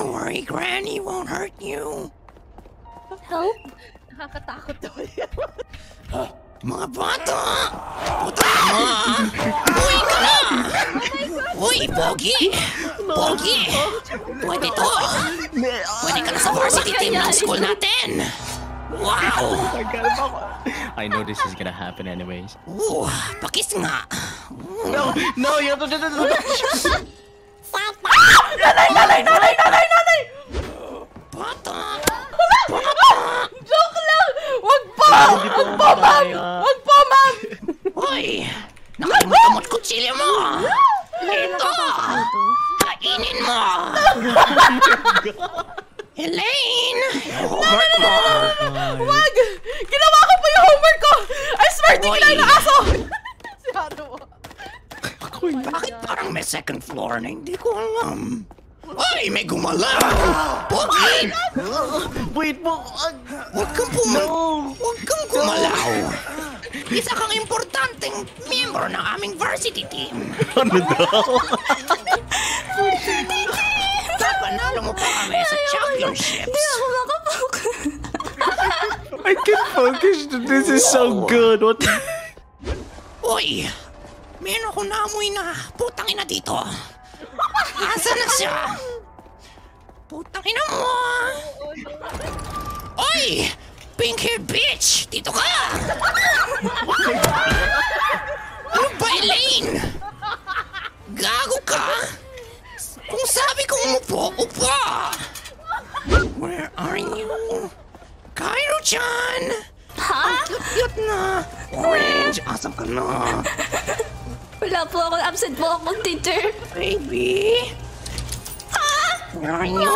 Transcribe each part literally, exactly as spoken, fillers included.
worry, Granny won't hurt you. Help? Nakakatakot daw. Uh, mga bata! Puta mo! Uy ka na! Uy, Pogi! Pogi! Pwede to! Pwede ka na sa varsity team ng school natin! Wow! I know this is gonna happen anyways. Ooh, pakis nga! No! No! You have to do this! Nanay! Nanay! Nanay! Nanay! Nanay! Bata! Joke lang! Wag po! Wag po, ma'am! Wag po, ma'am! Hoy! Nakalimutan mo't kutsilyo mo! Ito! Kainin mo! Elaine! Homework mo! Wag! Ginawa ko po yung homework ko! I swear, di kailangan na aso! Si Haruo. Bakit parang may second floor na hindi ko alam? Ay, may gumalaw! Pogi! Wait mo! Huwag kang pumalaw! Huwag kang gumalaw! Isa kang importanteng miyembro ng aming varsity team! Ano daw? Panalo mo pa kami sa championships! Hindi ako makapokus. I can't focus. This is so good. What? Uy! Meron ako naamoy na putang ina dito! Asa na siya? Putang ina mo! Oy! Pink hair bitch! Dito ka! Ano ba, Elaine? Gago ka? Kung sabi ko umupo, upo! Where are you? Kaheru-chan! Ha? Ang cute na! Orange, asam ka na! Wala po ako. Absent po ako, teacher. Baby! Where are you?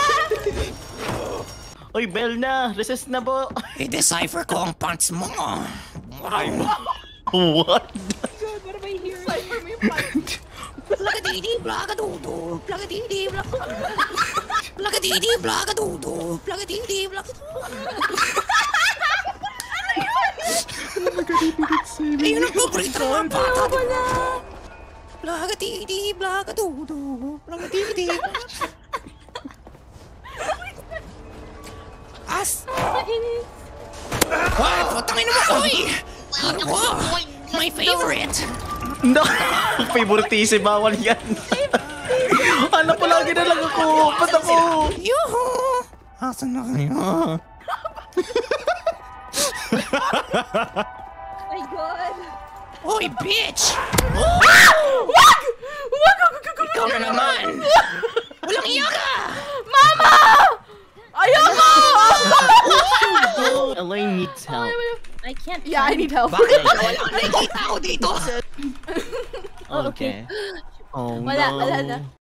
Oy, bell na! Recess na po! I-decipher ko ang pants mo. Wow! What? What am I hearing? Cypher mo yung pants. Blagadidi Blagadudu! Blagadidi Blagadudu! Blagadidi Blagadudu! Blagadidi Blagadudu! Ayun ang paborito ng mga bata, di ba? Blagadidi Blagadudu! Blagadidi Blagadudu! As! Ay, putangin mo! Uy! Haruo! My favorite! No! Favoritism, bawal yan! Ano pa lagi na lang ako? Ba't ako? Yuhu! Asan na kayo? My God! Hoy, bitch! Wag! Wag! Ikaw na naman! Walang iya ka! Mama! Ayoko! Elaine needs help. I can't. Yeah, I need help. Bakit? Wala nakikita ko dito! Okay. Oh Wala, no. wala na.